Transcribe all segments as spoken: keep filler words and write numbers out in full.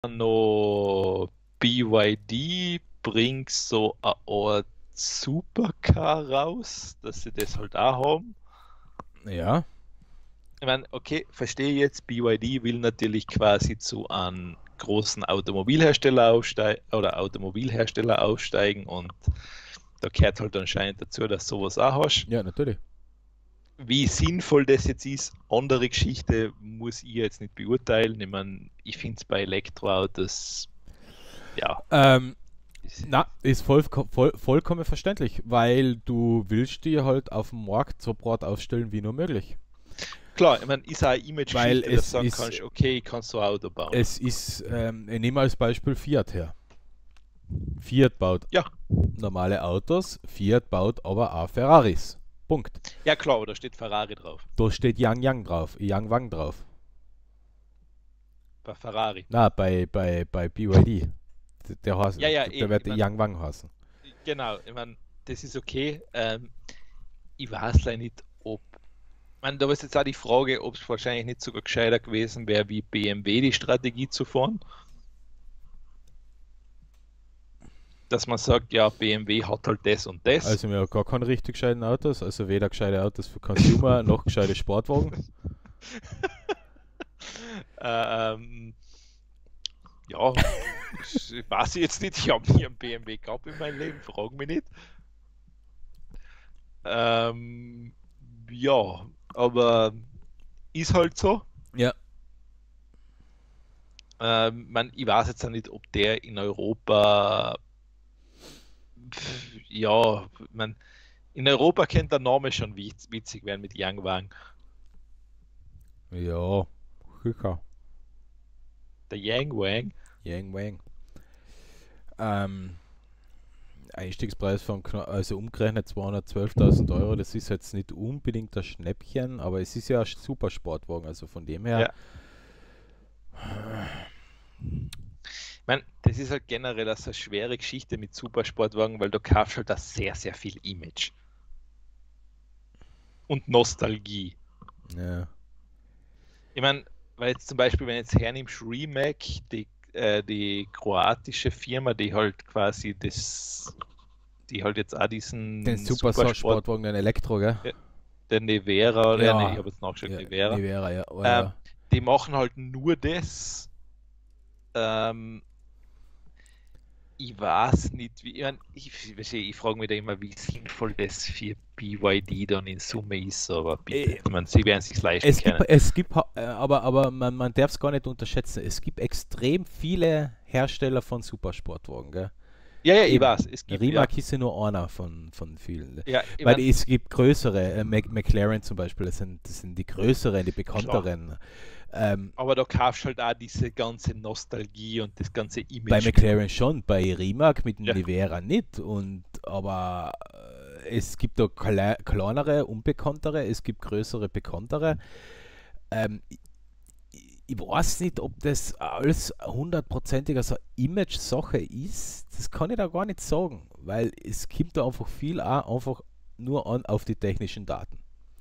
noch B Y D bringt so eine Art Supercar raus, dass sie das halt auch haben. Ja. Ich meine, okay, verstehe jetzt, B Y D will natürlich quasi zu einem großen Automobilhersteller aufsteigen oder Automobilhersteller aufsteigen und da gehört halt anscheinend dazu, dass du sowas auch hast. Ja, natürlich. Wie sinnvoll das jetzt ist, andere Geschichte muss ich jetzt nicht beurteilen. Ich meine, ich finde es bei Elektroautos, ja. Ähm, na, ist voll, voll, vollkommen verständlich, weil du willst dir halt auf dem Markt so breit aufstellen wie nur möglich. Klar, ich meine, ist auch eine Image-Geschichte, dass du sagen ist, kannst, okay, ich kann so ein Auto bauen. Es ist, ähm, ich nehme als Beispiel Fiat her. Fiat baut ja. normale Autos, Fiat baut aber auch Ferraris. Punkt. Ja klar, aber da steht Ferrari drauf. Da steht Yang Yang drauf, Yang Wang drauf. Bei Ferrari? Na, bei, bei, bei B Y D. Der, heißt, ja, ja, der eben, wird ich mein, Yang Wang heißen. Genau, ich meine, das ist okay. Ähm, ich weiß leider nicht, ob. Ich meine, da ist jetzt auch die Frage, ob es wahrscheinlich nicht sogar gescheiter gewesen wäre, wie B M W die Strategie zu fahren. Dass man sagt, ja, B M W hat halt das und das. Also wir haben gar keine richtig gescheiten Autos, also weder gescheite Autos für Consumer noch gescheite Sportwagen. ähm, ja, weiß ich jetzt nicht, ich habe nie einen B M W gehabt in meinem Leben, fragen mich nicht. Ähm, ja, aber ist halt so. Ja. Ähm, man, ich weiß jetzt auch nicht, ob der in Europa, ja, man, in Europa kennt der Name schon witzig werden mit Yang Wang. Ja, sicher. Der Yang Wang. Yang Wang. Ähm, Einstiegspreis von, also umgerechnet zweihundertzwölftausend Euro, das ist jetzt nicht unbedingt das Schnäppchen, aber es ist ja ein super Sportwagen, also von dem her. Ja. Ich meine, das ist halt generell das eine schwere Geschichte mit Supersportwagen, weil du kaufst halt da sehr, sehr viel Image. Und Nostalgie. Ja. Ich meine, weil jetzt zum Beispiel, wenn jetzt hernimmst Remake, die, äh, die kroatische Firma, die halt quasi das, die halt jetzt auch diesen den Supersportwagen, den Elektro, gell? Der Nevera, oder ja, nee, ich habe jetzt nachgeschaut, ja, Nevera. Nevera ja. Oh, ähm, ja. Die machen halt nur das. Ähm, ich weiß nicht, wie, ich, mein, ich, ich, ich frage mich da immer, wie sinnvoll das für B Y D dann in Summe ist, aber bitte, ich meine, sie werden sich leisten es können. Gibt, es gibt, aber, aber man, man darf es gar nicht unterschätzen, es gibt extrem viele Hersteller von Supersportwagen, gell? Ja, ja, ich Eben. weiß. Es gibt, Rimac ja. ist ja nur einer von, von vielen. Ja, Weil mein, es gibt größere, äh, McLaren zum Beispiel, das sind, das sind die größeren, die bekannteren. Ähm, Aber da kaufst du halt auch diese ganze Nostalgie und das ganze Image. Bei McLaren schon, bei Rimac mit dem ja. Nevera nicht. Und, aber äh, es gibt da kle kleinere, unbekanntere, es gibt größere, bekanntere. Ähm, ich weiß nicht, ob das alles hundertprozentiger so Image-Sache ist. Das kann ich da gar nicht sagen, weil es kommt da einfach viel auch einfach nur an auf die technischen Daten.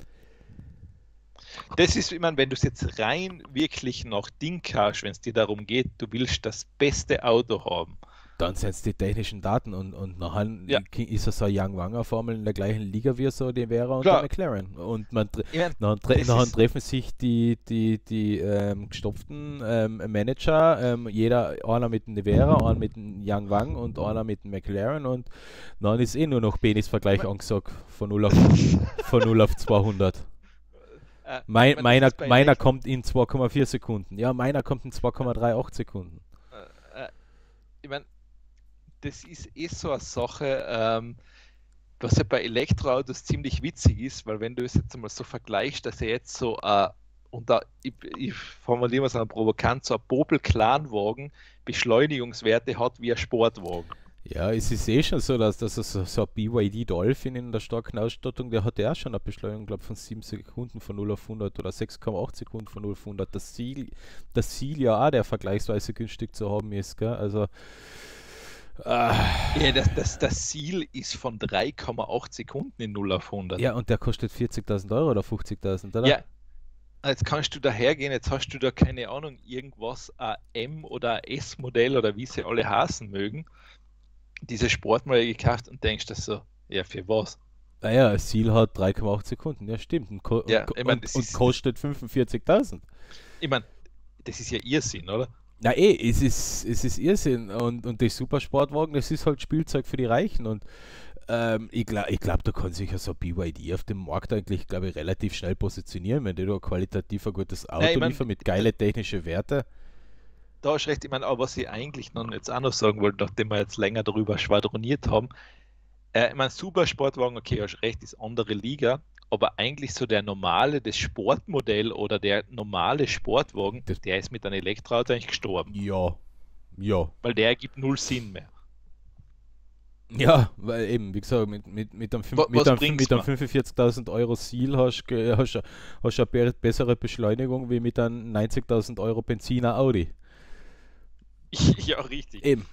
Das ist, ich meine, wenn du es jetzt rein wirklich nach Ding kaufst, wenn es dir darum geht, du willst das beste Auto haben. Dann sind es die technischen Daten und, und nachher ja. ist es so eine Young Wanger Formel in der gleichen Liga wie so die Vera und Klar. der McLaren. Und man tre ich mein, nachher, tre nachher treffen sich die, die, die ähm, gestopften ähm, Manager, ähm, jeder, einer mit dem Nevera, einer mit dem Young Wang und einer mit dem McLaren und dann ist eh nur noch Penis-Vergleich angesagt von null auf, von null auf zweihundert. Äh, mein, meine, meiner meiner kommt in zwei Komma vier Sekunden. Ja, meiner kommt in zwei Komma achtunddreißig Sekunden. Äh, äh, ich meine, das ist eh so eine Sache, ähm, was ja bei Elektroautos ziemlich witzig ist, weil wenn du es jetzt mal so vergleichst, dass er jetzt so, äh, und da, ich, ich formuliere mal so einen provokant, so ein Popel-Clan-Wagen Beschleunigungswerte hat wie ein Sportwagen. Ja, es ist eh schon so, dass, dass so, so ein B Y D Dolphin in der starken Ausstattung, der hat ja auch schon eine Beschleunigung, glaube ich, von sieben Sekunden von null auf hundert oder sechs Komma acht Sekunden von null auf hundert. Das Ziel, das Ziel ja auch, der vergleichsweise günstig zu haben ist, gell? Also Ah. Ja, das, das, das Ziel ist von drei Komma acht Sekunden in null auf hundert. Ja, und der kostet vierzigtausend Euro oder fünfzigtausend, oder? Ja. Jetzt kannst du da hergehen, jetzt hast du da keine Ahnung, irgendwas, ein M- oder ein S-Modell oder wie sie alle heißen mögen, diese Sportmodelle gekauft und denkst das so, ja, für was? Naja, ein Seal hat drei Komma acht Sekunden, ja stimmt, und, ko und, Ja, ko- ich meine, und, das und ist, das, kostet fünfundvierzigtausend. ich mein, das ist ja Irrsinn, oder? Na eh, es ist, es ist Irrsinn und, und die Supersportwagen, das ist halt Spielzeug für die Reichen und ähm, ich glaube, ich glaub, da kann sich ja so B Y D auf dem Markt eigentlich, glaube ich, relativ schnell positionieren, wenn die da qualitativ ein gutes Nein, ich Auto mein, liefern mit geile technische Werte. da hast du recht, ich meine, aber was ich eigentlich noch jetzt auch noch sagen wollte, nachdem wir jetzt länger darüber schwadroniert haben, äh, ich meine, Supersportwagen, okay, hast recht, ist andere Liga, aber eigentlich so der normale, das Sportmodell oder der normale Sportwagen, Das, der ist mit einem Elektroauto eigentlich gestorben, ja, ja. weil der ergibt null Sinn mehr. Ja, weil eben, wie gesagt, mit, mit, mit einem, fün- Wa- mit Was einem, bringt's mit einem mir? fünfundvierzigtausend Euro Seal hast du hast, du- hast du eine be- bessere Beschleunigung wie mit einem neunzigtausend Euro Benziner Audi. Ja, richtig. Eben.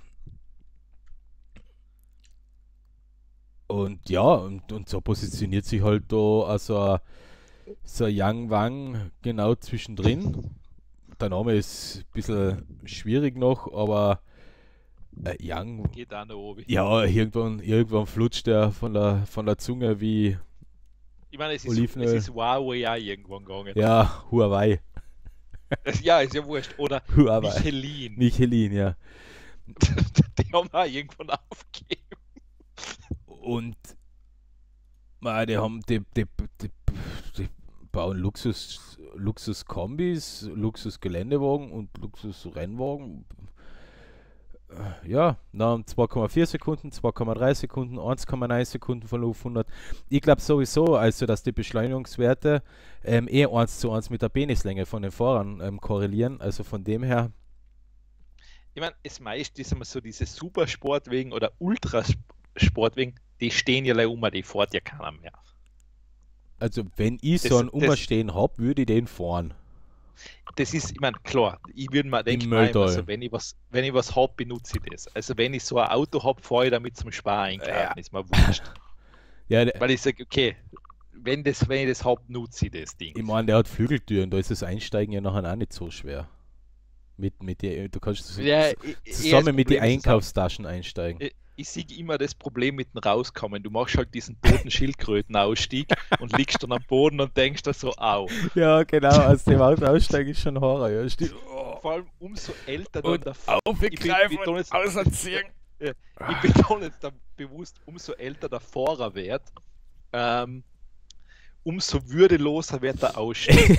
Und ja, und, und so positioniert sich halt da also ein- so ein Yang Wang genau zwischendrin. Der Name ist ein bisschen schwierig noch, aber äh, Yang, Geht auch noch oben. ja, irgendwann, irgendwann flutscht der von der, von der Zunge wie Ich meine, es ist, es Olivenöl. ist Huawei auch irgendwann gegangen. Ja, Huawei. Es- Ja, ist ja wurscht. Oder Huawei. Michelin. Michelin, ja. Die haben auch irgendwann aufgegeben. Und ma, die haben, die, die, die, die bauen Luxus, Luxus-Kombis, Luxus-Geländewagen und Luxus-Rennwagen. Äh, Ja, nach zwei Komma vier Sekunden, zwei Komma drei Sekunden, eins Komma neun Sekunden von auf hundert. Ich glaube sowieso, also dass die Beschleunigungswerte ähm, eher eins zu eins mit der Penislänge von den Fahrern ähm, korrelieren. Also von dem her, Ich meine, es meist ist immer so diese Supersportwegen oder Ultrasportwegen, die stehen ja leider um, die fährt ja keiner mehr. also wenn ich Das, so einen das, Umstehen habe, würde ich den fahren. das ist, ich meine, klar, ich würde mir Im denken, immer Mülltal. so, wenn ich was, wenn ich was habe, benutze ich das. Also wenn ich so ein Auto habe, fahre ich damit zum Sparen Ja. einkaufen, ist mir wurscht. Ja, der, Weil ich sage, okay, wenn, das, wenn ich das habe, nutze ich das Ding. ich meine, der hat Flügeltüren, da ist das Einsteigen ja nachher auch nicht so schwer. Mit, mit die, du kannst so- Ja, so- i- i- eher das zusammen mit den Problem ist es auch, Einkaufstaschen einsteigen. ich, ich sehe immer das Problem mit dem Rauskommen. Du machst halt diesen toten Schildkrötenausstieg und liegst dann am Boden und denkst da so, au. Ja, genau, aus dem Auto aussteigen ist schon Horror. Ja, stimmt. Oh. Vor allem umso älter dann Und der aufgreifen ich betone und jetzt- auserziehen. Ja, ich betone jetzt da bewusst, umso älter der Fahrer wird, ähm, umso würdeloser wird der Ausstieg.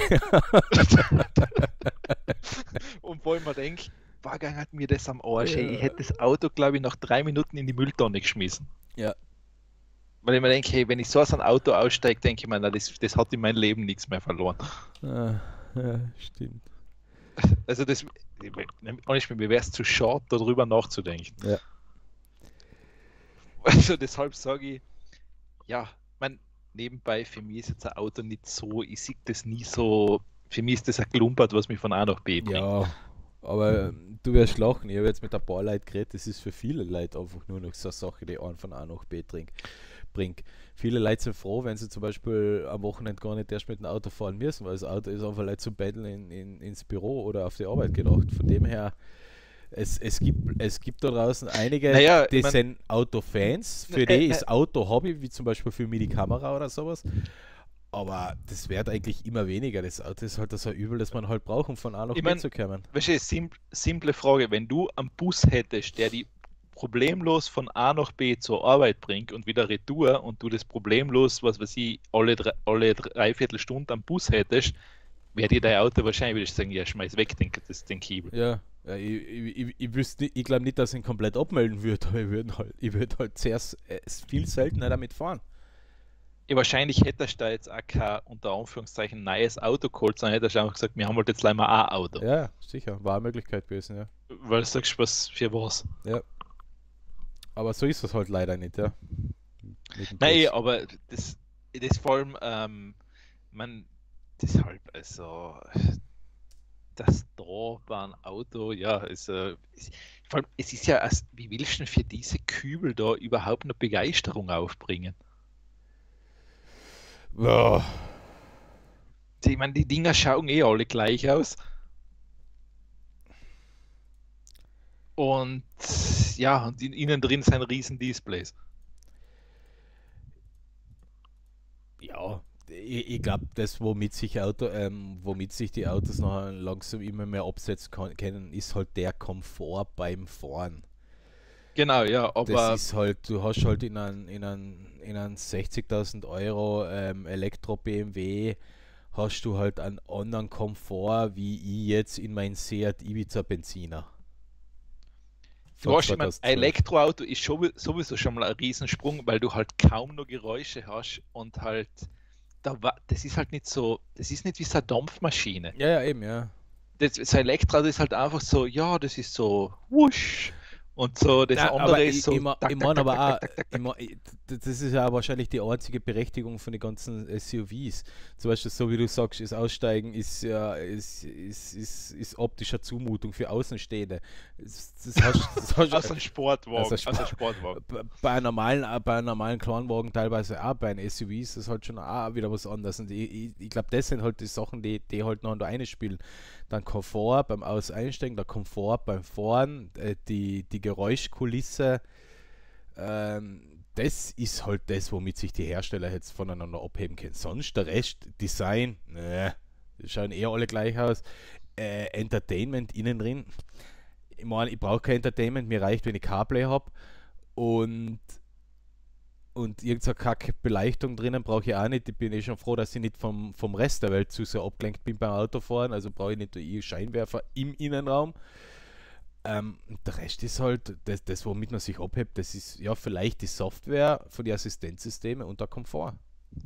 Und wo ich mir denke, Wagang hat mir das am Arsch. Ja. Ey. Ich hätte das Auto, glaube ich, nach drei Minuten in die Mülltonne geschmissen. Ja. Weil ich mir denke, hey, wenn ich so aus einem Auto aussteige, denke ich mir, na, das, das hat in meinem Leben nichts mehr verloren. Ah, ja, stimmt. Also das, honest, mir wäre es zu schade, darüber nachzudenken. Ja. Also deshalb sage ich, ja, man, nebenbei, für mich ist jetzt ein Auto nicht so, ich sehe das nie so, für mich ist das ein Klumpert, was mich von A nach B bringt. Ja, aber ähm, du wirst lachen. Ich habe jetzt mit ein paar Leuten geredet, das ist für viele Leute einfach nur noch so eine Sache, die einen von A nach B trink- bringt. Viele Leute sind froh, wenn sie zum Beispiel am Wochenende gar nicht erst mit dem Auto fahren müssen, weil das Auto ist einfach Leute zum Pendeln in, in, ins Büro oder auf die Arbeit gedacht. Von dem her, es, es, gibt, es gibt da draußen einige, Naja, die ich mein- sind Autofans, für Äh, die äh, ist Auto Hobby, wie zum Beispiel für mich die Kamera oder sowas. Aber das wird eigentlich immer weniger. Das Auto ist halt so ein Übel, das man halt braucht, um von A nach Ich B mein- zu kommen. Weißt du, sim simple Frage, wenn du einen Bus hättest, der die problemlos von A nach B zur Arbeit bringt und wieder retour und du das problemlos, was weiß ich, alle, drei, alle dreiviertel Stunden am Bus hättest, wäre dir dein Auto wahrscheinlich, würde ich sagen, ja, schmeiß weg, den, das, den Kiebel. Ja, ja ich, ich, ich, ich, wüsste nicht- ich glaube nicht, dass ich ihn komplett abmelden würde, aber ich würde halt, ich würd halt zuerst äh, viel seltener damit fahren. Ja, wahrscheinlich hättest du da jetzt auch kein, unter Anführungszeichen, neues Auto geholt, sondern hättest du einfach gesagt, wir haben halt jetzt leider mal ein Auto. Ja, sicher, war eine Möglichkeit gewesen, ja. Weil du sagst, was für was. Aber so ist das halt leider nicht, ja. Mit dem Nein, Bus. aber das, das vor allem, ähm, man, deshalb, also, das da bei einem Auto, ja, ist, äh, ist, vor allem, es ist ja, als, wie willst du denn für diese Kübel da überhaupt noch Begeisterung aufbringen? Ja, die, ich meine, die Dinger schauen eh alle gleich aus. Und ja, und in, innen drin sind riesen Displays. Ja, ich, ich glaube, das, womit sich Auto, ähm, womit sich die Autos noch langsam immer mehr absetzen kann, können, ist halt der Komfort beim Fahren. Genau, ja, Das aber ist halt, du hast halt in einem in einen, in einen sechzigtausend Euro ähm, Elektro-B M W hast du halt einen anderen Komfort, wie ich jetzt in mein Seat Ibiza Benziner du von hast, ich mein, ein zweitausendzwölf. Elektroauto ist schon, sowieso schon mal ein Riesensprung, weil du halt kaum noch Geräusche hast und halt, da, wa- das ist halt nicht so, das ist nicht wie so eine Dampfmaschine. Ja, ja, eben, ja. Das, so ein Elektroauto ist halt einfach so, ja, das ist so wusch und so, das Na, aber andere ist ich, ich, so mein- ich tak, tak, meine tak, aber tak, tak, auch, tak, tak, ich tak. mein, ich- d- das ist ja wahrscheinlich die einzige Berechtigung von den ganzen S U Vs. Zum Beispiel, so wie du sagst, das Aussteigen ist ja ist, ist, ist, ist optischer Zumutung für Außenstehende. Das, das hast, das hast, Aus einem Sportwagen, also aus einem Sport, Sportwagen. bei einem normalen, bei einem normalen Kleinwagen teilweise auch, bei einem S U V ist das halt schon auch wieder was anderes. Und ich, ich, ich glaube, das sind halt die Sachen, die, die halt noch da einspielen. Dann Komfort beim Aus-Einsteigen, der Komfort beim Fahren, äh, die, die Geräuschkulisse, ähm, das ist halt das, womit sich die Hersteller jetzt voneinander abheben können. Sonst der Rest, Design, ne, die schauen eher alle gleich aus. Äh, Entertainment innen drin. Ich meine, ich brauche kein Entertainment, mir reicht, wenn ich CarPlay habe und und irgendeine Kack-Beleuchtung drinnen brauche ich auch nicht. Ich bin eh schon froh, dass ich nicht vom, vom Rest der Welt zu sehr abgelenkt bin beim Autofahren. Also brauche ich nicht die Scheinwerfer im Innenraum. Ähm, der Rest ist halt, das, das, womit man sich abhebt, das ist ja vielleicht die Software von den Assistenzsystemen und der Komfort.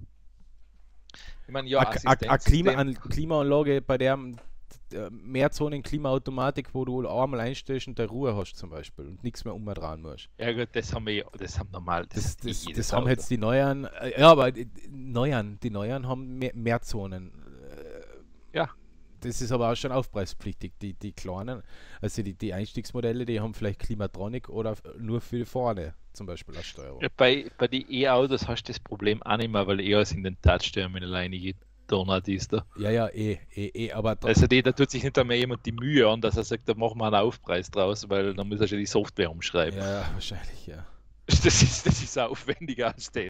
Ich meine, ja, Eine Klima, Assistenzsystem, Klimaanlage, bei der äh, Mehrzonen Klimaautomatik, wo du einmal einstellst und der Ruhe hast zum Beispiel und nichts mehr umdrehen musst. ja gut, das haben wir, ja- das haben normal, das, Das, hat eh das, jedes das haben Auto. jetzt die Neueren, äh, ja, aber die Neueren, die Neueren haben mehr, mehr Zonen. Äh, Ja, Das ist aber auch schon aufpreispflichtig. Die, die kleinen, also die, die Einstiegsmodelle, die haben vielleicht Klimatronic oder nur für vorne zum Beispiel als Steuerung. ja, bei, bei den E-Autos hast du das Problem auch nicht mehr, weil eh alles in den Touch-Terminal eingedonnert ist da. Ja, ja, eh, eh, eh, aber tra- Also die, da tut sich nicht einmal jemand die Mühe an, dass er sagt, da machen wir einen Aufpreis draus, weil dann muss er schon die Software umschreiben. ja, ja, wahrscheinlich, ja. Das ist, das ist aufwendiger als das.